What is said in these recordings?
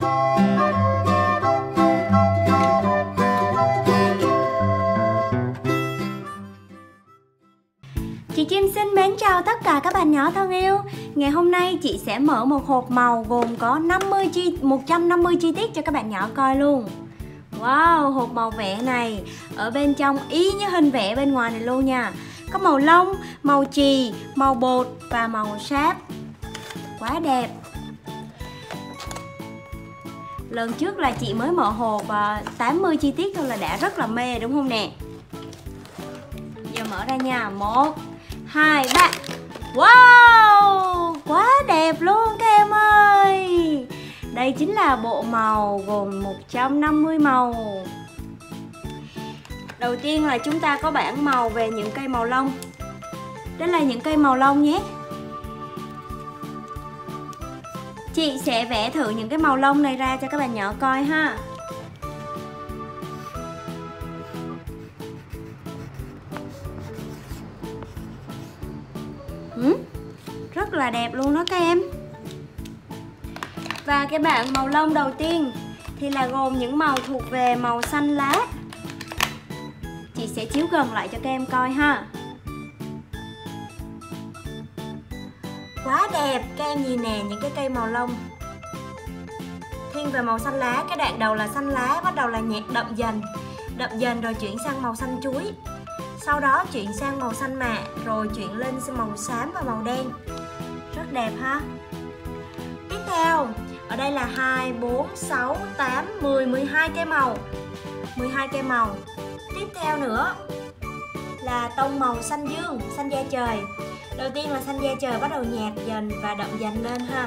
Chị Chim xin mến chào tất cả các bạn nhỏ thân yêu. Ngày hôm nay chị sẽ mở một hộp màu gồm có 150 chi tiết cho các bạn nhỏ coi luôn. Wow, hộp màu vẽ này ở bên trong y như hình vẽ bên ngoài này luôn nha. Có màu lông, màu chì, màu bột và màu sáp. Quá đẹp. Lần trước là chị mới mở hộp 80 chi tiết thôi là đã rất là mê đúng không nè. Giờ mở ra nha. 1, 2, 3. Wow, quá đẹp luôn các em ơi. Đây chính là bộ màu gồm 150 màu. Đầu tiên là chúng ta có bảng màu về những cây màu lông. Đây là những cây màu lông nhé. Chị sẽ vẽ thử những cái màu lông này ra cho các bạn nhỏ coi ha. Rất là đẹp luôn đó các em. Và cái bảng màu lông đầu tiên thì là gồm những màu thuộc về màu xanh lá. Chị sẽ chiếu gần lại cho các em coi ha. Quá đẹp, các em nhìn nè, những cái cây màu lông thiên về màu xanh lá. Cái đoạn đầu là xanh lá, bắt đầu là nhạt đậm dần rồi chuyển sang màu xanh chuối. Sau đó chuyển sang màu xanh mạ, rồi chuyển lên màu xám và màu đen. Rất đẹp ha. Tiếp theo, ở đây là 2, 4, 6, 8, 10, 12 cây màu. 12 cây màu. Tiếp theo nữa là tông màu xanh dương, xanh da trời. Đầu tiên là xanh da trời bắt đầu nhạt dần và đậm dần lên ha.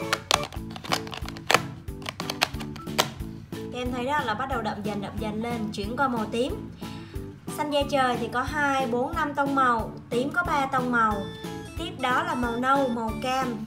Các em thấy đó là bắt đầu đậm dần lên, chuyển qua màu tím. Xanh da trời thì có 2, 4, 5 tông màu, tím có 3 tông màu. Tiếp đó là màu nâu, màu cam.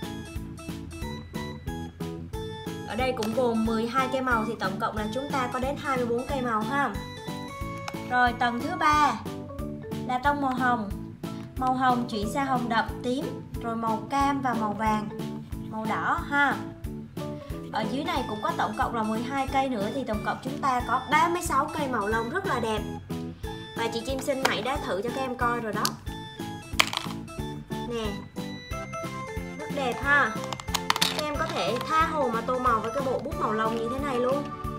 Ở đây cũng gồm 12 cây màu thì tổng cộng là chúng ta có đến 24 cây màu ha. Rồi tầng thứ 3 là tông màu hồng. Màu hồng chuyển sang hồng đậm, tím, rồi màu cam và màu vàng, màu đỏ ha. Ở dưới này cũng có tổng cộng là 12 cây nữa thì tổng cộng chúng ta có 36 cây màu lông rất là đẹp. Và chị Chim Xin Mẩy đã thử cho các em coi rồi đó. Nè, rất đẹp ha. Các em có thể tha hồ mà tô màu với cái bộ bút màu lông như thế này luôn.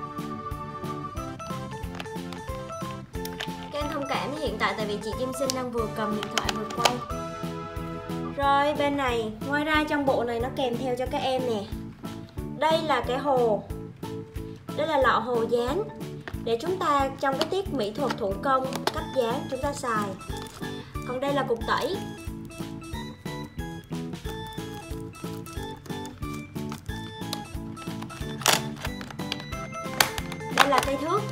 Các em thông cảm với hiện tại tại vì chị Chim Xin đang vừa cầm điện thoại vừa quay. Rồi bên này, ngoài ra trong bộ này nó kèm theo cho các em nè. Đây là cái hồ. Đây là lọ hồ dán để chúng ta trong cái tiết mỹ thuật thủ công cách dán chúng ta xài. Còn đây là cục tẩy. Đây là cây thước.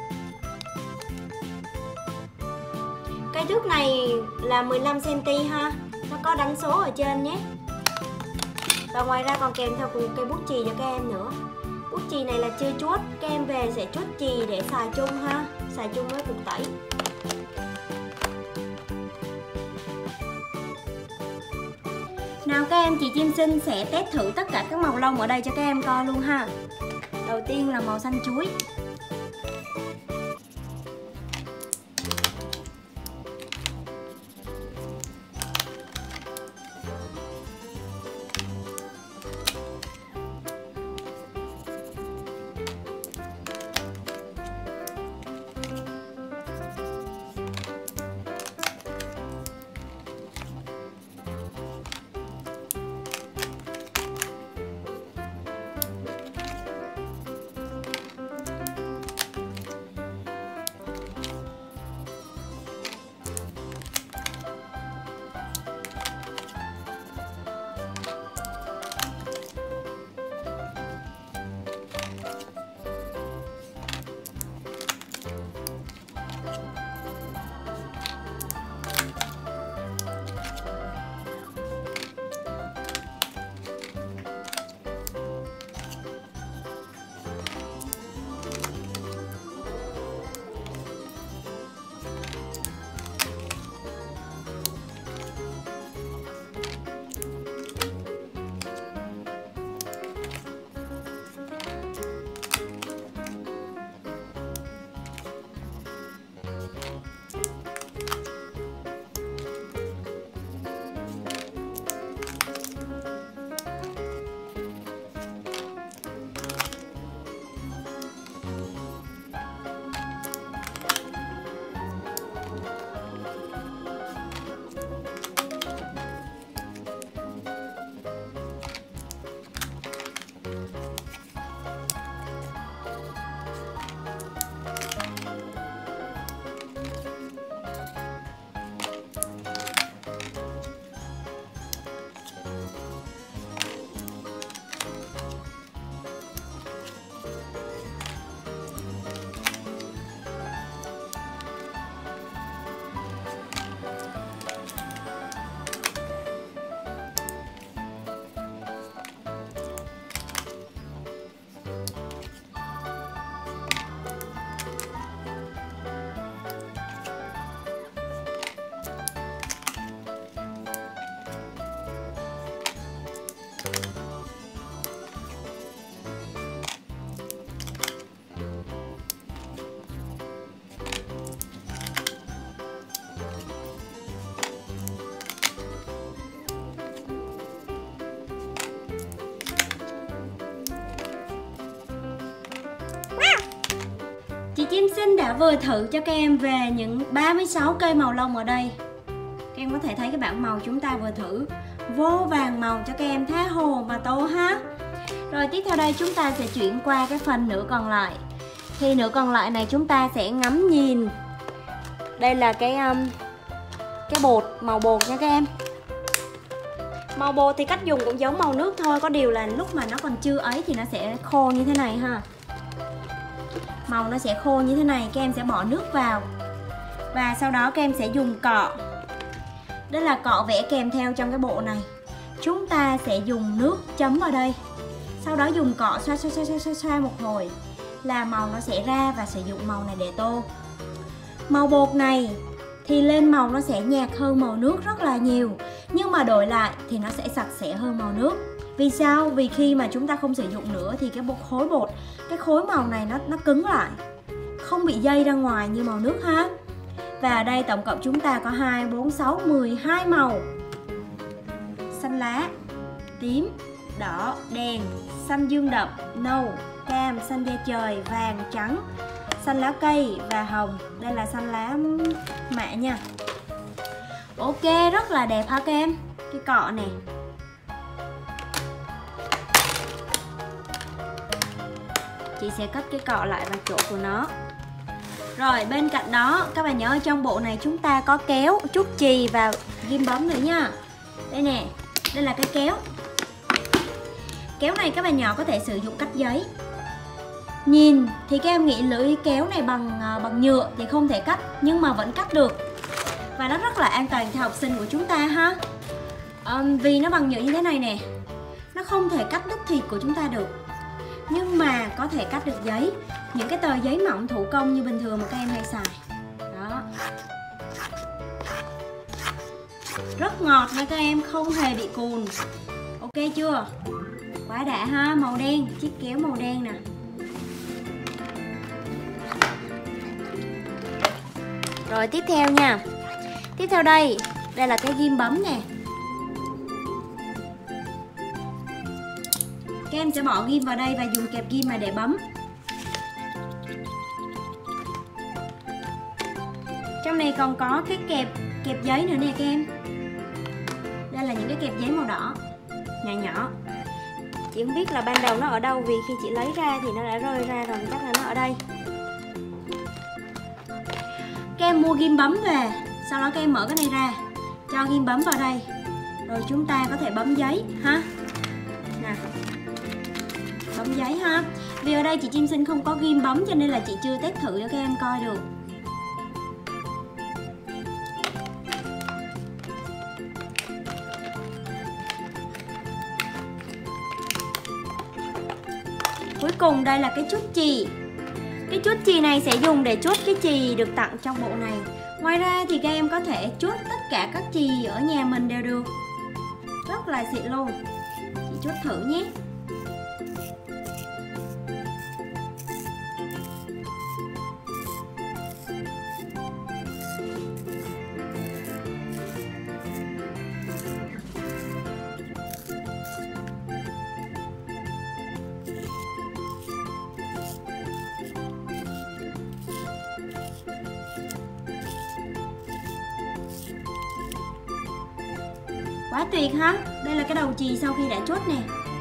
Cây thước này là 15 cm ha. Nó có đánh số ở trên nhé. Và ngoài ra còn kèm theo một cây bút chì cho các em nữa. Bút chì này là chưa chuốt, các em về sẽ chuốt chì để xài chung ha, xài chung với cục tẩy. Nào các em, chị Chim Xin sẽ test thử tất cả các màu lông ở đây cho các em coi luôn ha. Đầu tiên là màu xanh chuối. Chị Chim Xin đã vừa thử cho các em về những 36 cây màu lông ở đây. Các em có thể thấy cái bảng màu chúng ta vừa thử vô vàng màu cho các em, tha hồ mà tô ha. Rồi tiếp theo đây chúng ta sẽ chuyển qua cái phần nửa còn lại. Thì nửa còn lại này chúng ta sẽ ngắm nhìn. Đây là cái bột, màu bột nha các em. Màu bột thì cách dùng cũng giống màu nước thôi, có điều là lúc mà nó còn chưa ấy thì nó sẽ khô như thế này ha. Màu nó sẽ khô như thế này, các em sẽ bỏ nước vào. Và sau đó các em sẽ dùng cọ. Đây là cọ vẽ kèm theo trong cái bộ này. Chúng ta sẽ dùng nước chấm vào đây. Sau đó dùng cọ xoa một hồi là màu nó sẽ ra, và sử dụng màu này để tô. Màu bột này thì lên màu nó sẽ nhạt hơn màu nước rất là nhiều, nhưng mà đổi lại thì nó sẽ sạch sẽ hơn màu nước. Vì sao? Vì khi mà chúng ta không sử dụng nữa thì cái khối bột, cái khối màu này nó cứng lại, không bị dây ra ngoài như màu nước ha. Và ở đây tổng cộng chúng ta có 2, 4, 6, 12 màu. Xanh lá, tím, đỏ, đen, xanh dương đậm, nâu, cam, xanh da trời, vàng, trắng, xanh lá cây và hồng. Đây là xanh lá mạ nha. Ok, rất là đẹp ha các em. Cái cọ này. Chị sẽ cất cái cọ lại vào chỗ của nó. Rồi bên cạnh đó các bạn nhớ trong bộ này chúng ta có kéo, trúc chì và ghim bấm nữa nha. Đây nè, đây là cái kéo. Kéo này các bạn nhỏ có thể sử dụng cắt giấy. Nhìn thì các em nghĩ lưỡi kéo này bằng nhựa thì không thể cắt, nhưng mà vẫn cắt được. Và nó rất là an toàn cho học sinh của chúng ta ha. Vì nó bằng nhựa như thế này nè, nó không thể cắt đứt thịt của chúng ta được, nhưng mà có thể cắt được giấy. Những cái tờ giấy mỏng thủ công như bình thường mà các em hay xài. Đó. Rất ngọt nha các em, không hề bị cùn. Ok chưa? Quá đã ha, màu đen, chiếc kéo màu đen nè. Rồi tiếp theo nha. Tiếp theo đây là cái ghim bấm nè. Các em sẽ bỏ ghim vào đây và dùng kẹp ghim mà để bấm. Trong này còn có cái kẹp giấy nữa nè các em. Đây là những cái kẹp giấy màu đỏ nhỏ nhỏ. Chị không biết là ban đầu nó ở đâu, vì khi chị lấy ra thì nó đã rơi ra rồi, chắc là nó ở đây. Các em mua ghim bấm về, sau đó các em mở cái này ra, cho ghim bấm vào đây, rồi chúng ta có thể bấm giấy ha. Nè, bấm giấy ha. Vì ở đây chị Chim Xin không có ghim bấm cho nên là chị chưa test thử cho các em coi được. Cuối cùng đây là cái chút chì. Cái chút chì này sẽ dùng để chốt cái chì được tặng trong bộ này. Ngoài ra thì các em có thể chốt tất cả các chì ở nhà mình đều được. Rất là xịn luôn. Chị chốt thử nhé. Quá tuyệt ha. Đây là cái đầu chì sau khi đã chốt nè.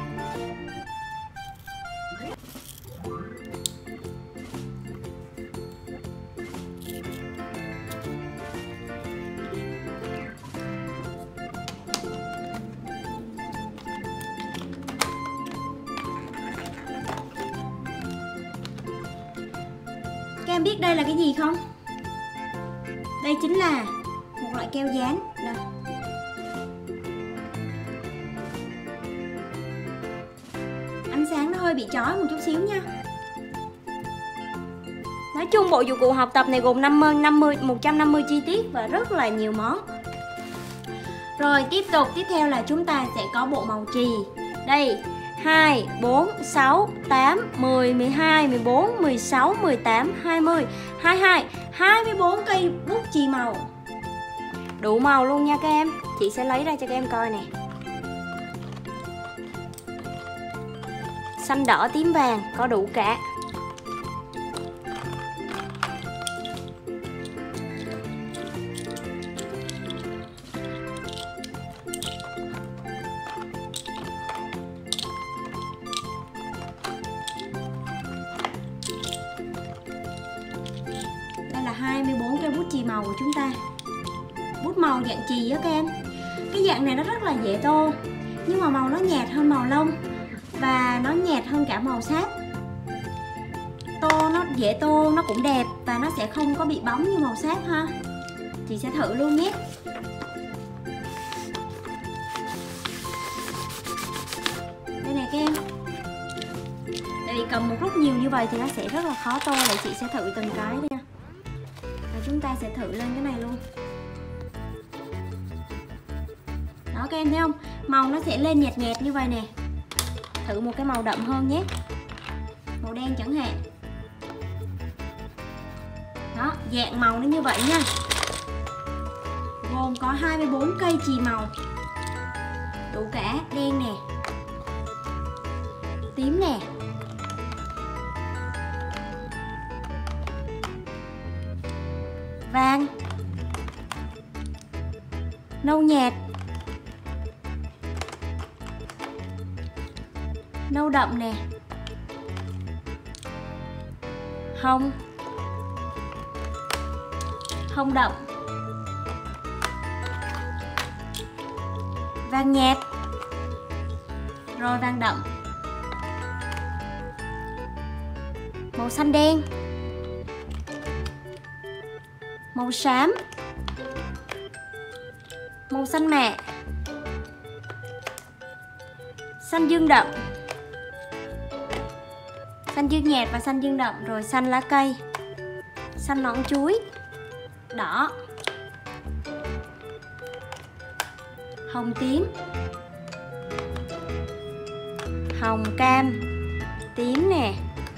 Các em biết đây là cái gì không? Đây chính là một loại keo dán. Đây. Ánh sáng nó hơi bị chói một chút xíu nha. Nói chung bộ dụng cụ học tập này gồm 150 chi tiết và rất là nhiều món. Rồi tiếp theo là chúng ta sẽ có bộ màu chì. Đây, 2, 4, 6, 8, 10, 12, 14, 16, 18, 20, 22, 24 cây bút chì màu. Đủ màu luôn nha các em. Chị sẽ lấy ra cho các em coi nè. Xanh đỏ tím vàng có đủ cả. màu của chúng ta. Bút màu dạng chì á các em. Cái dạng này nó rất là dễ tô, nhưng mà màu nó nhạt hơn màu lông và nó nhạt hơn cả màu sáp. Tô nó dễ tô, nó cũng đẹp và nó sẽ không có bị bóng như màu sáp ha. Chị sẽ thử luôn nhé. Đây nè các em. Tại vì cầm một lúc nhiều như vậy thì nó sẽ rất là khó tô. Để chị sẽ thử từng cái nha. Và chúng ta sẽ thử lên cái này luôn. Đó các em thấy không? Màu nó sẽ lên nhạt nhạt như vậy nè. Thử một cái màu đậm hơn nhé. Màu đen chẳng hạn. Đó, dạng màu nó như vậy nha. Gồm có 24 cây chì màu. Đủ cả đen nè, tím nè, vàng, nâu nhạt, nâu đậm nè, hồng, hồng đậm, vàng nhạt, rồi vàng đậm, màu xanh đen, màu xám, màu xanh mạ, xanh dương đậm, xanh dương nhạt và xanh dương đậm, rồi xanh lá cây, xanh nõn chuối, đỏ, hồng tím, hồng cam, tím nè,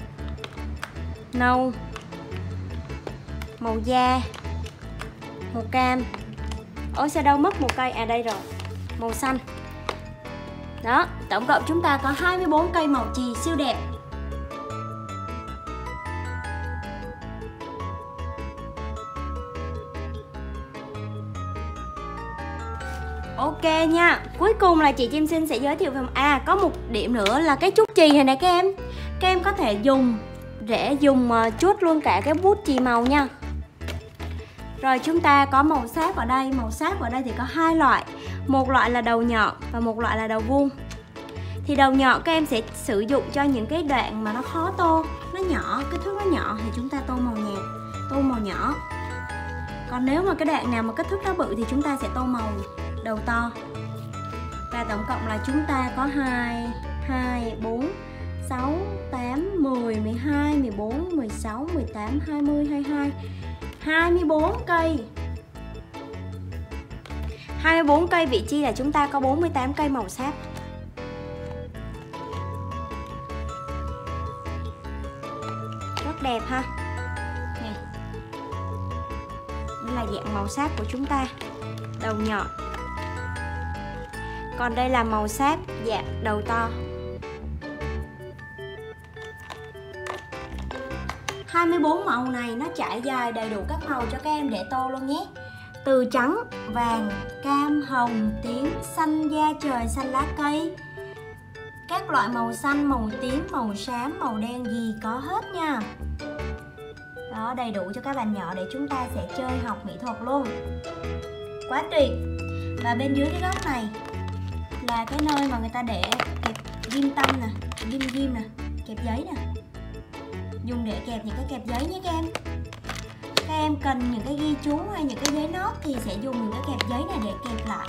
nâu, màu da, màu cam. Ôi sao đâu mất một cây, à đây rồi, màu xanh. Đó, tổng cộng chúng ta có 24 cây màu chì siêu đẹp. Ok nha. Cuối cùng là chị Chim Xin sẽ giới thiệu về có một điểm nữa là cái chút chì này nè các em. Các em có thể dùng chuốt luôn cả cái bút chì màu nha. Rồi chúng ta có màu sáp ở đây. Màu sáp ở đây thì có hai loại. Một loại là đầu nhọn và một loại là đầu vuông. Thì đầu nhọn các em sẽ sử dụng cho những cái đoạn mà nó khó tô, nó nhỏ, kích thước nó nhỏ thì chúng ta tô màu nhạt, tô màu nhỏ. Còn nếu mà cái đoạn nào mà kích thước nó bự thì chúng ta sẽ tô màu đầu to. Và tổng cộng là chúng ta có 2, 4, 6, 8, 10, 12, 14, 16, 18, 20, 22 24 cây. 24 cây vị trí là chúng ta có 48 cây màu sáp. Rất đẹp ha. Nè. Đây là dạng màu sáp của chúng ta. Đầu nhọn. Còn đây là màu sáp dạng đầu to. 24 màu này nó trải dài đầy đủ các màu cho các em để tô luôn nhé. Từ trắng, vàng, cam, hồng, tím, xanh da trời, xanh lá cây. Các loại màu xanh, màu tím, màu xám, màu đen gì có hết nha. Đó, đầy đủ cho các bạn nhỏ để chúng ta sẽ chơi học mỹ thuật luôn. Quá tuyệt. Và bên dưới cái góc này là cái nơi mà người ta để kẹp ghim tâm nè, ghim nè, kẹp giấy nè. Dùng để kẹp những cái kẹp giấy nhé các em. Các em cần những cái ghi chú hay những cái giấy nốt thì sẽ dùng những cái kẹp giấy này để kẹp lại.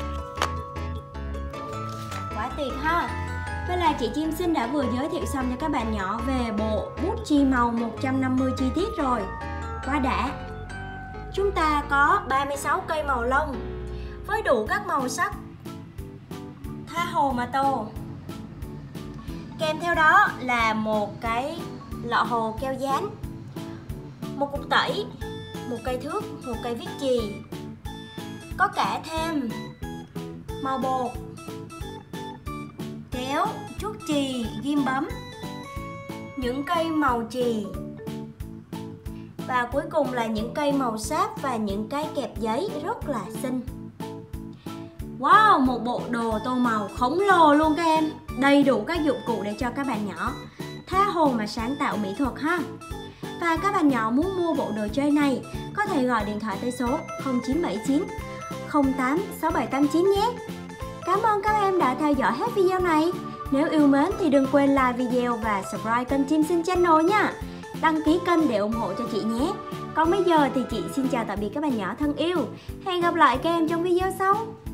Quá tuyệt ha. Vậy là chị Chim Xin đã vừa giới thiệu xong cho các bạn nhỏ về bộ bút chì màu 150 chi tiết rồi. Quá đã. Chúng ta có 36 cây màu lông với đủ các màu sắc, tha hồ mà tô. Kèm theo đó là một cái lọ hồ keo dán, một cục tẩy, một cây thước, một cây viết chì, có cả thêm màu bột, kéo, chuốt chì, ghim bấm, những cây màu chì và cuối cùng là những cây màu sáp và những cái kẹp giấy rất là xinh. Wow, một bộ đồ tô màu khổng lồ luôn các em. Đầy đủ các dụng cụ để cho các bạn nhỏ tha hồ mà sáng tạo mỹ thuật ha. Và các bạn nhỏ muốn mua bộ đồ chơi này có thể gọi điện thoại tới số 0979 08 6789 nhé. Cảm ơn các em đã theo dõi hết video này. Nếu yêu mến thì đừng quên like video và subscribe kênh Chim Xin Channel nha. Đăng ký kênh để ủng hộ cho chị nhé. Còn bây giờ thì chị xin chào tạm biệt các bạn nhỏ thân yêu. Hẹn gặp lại các em trong video sau.